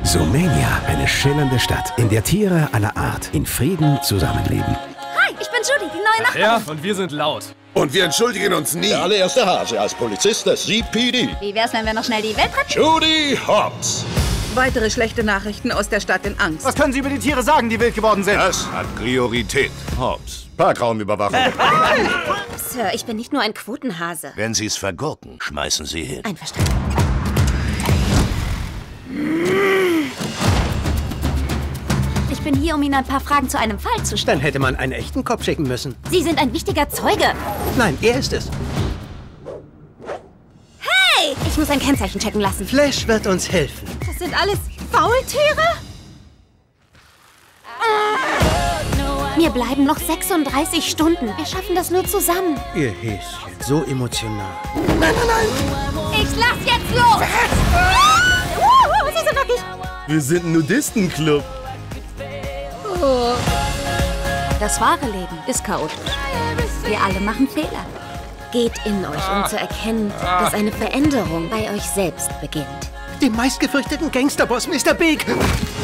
Zoomania, eine schillernde Stadt, in der Tiere aller Art in Frieden zusammenleben. Hi, ich bin Judy, die neue Nachbarin. Ja, und wir sind laut. Und wir entschuldigen uns nie. Der allererste Hase als Polizist des CPD. Wie wär's, wenn wir noch schnell die Welt retten? Judy Hopps. Weitere schlechte Nachrichten aus der Stadt in Angst. Was können Sie über die Tiere sagen, die wild geworden sind? Das hat Priorität. Hobbs. Parkraumüberwachung. Sir, ich bin nicht nur ein Quotenhase. Wenn Sie es vergurken, schmeißen Sie hin. Einverstanden. Ich bin hier, um Ihnen ein paar Fragen zu einem Fall zu stellen. Dann hätte man einen echten Kopf schicken müssen. Sie sind ein wichtiger Zeuge. Nein, er ist es. Hey! Ich muss ein Kennzeichen checken lassen. Flash wird uns helfen. Das sind alles Faultiere? Mir bleiben noch 36 Stunden. Wir schaffen das nur zusammen. Ihr Häschen, so emotional. Ich lass jetzt los! Sie sind nackig. Wir sind ein Nudistenclub. Das wahre Leben ist chaotisch. Wir alle machen Fehler. Geht in euch, um zu erkennen, dass eine Veränderung bei euch selbst beginnt. Dem meistgefürchteten Gangsterboss, Mr. Big. Ist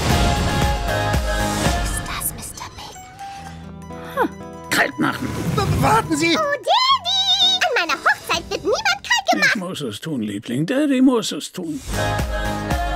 das Mr. Big? Kalt machen. Warten Sie! Oh, Daddy! An meiner Hochzeit wird niemand kalt gemacht. Ich muss es tun, Liebling. Daddy muss es tun.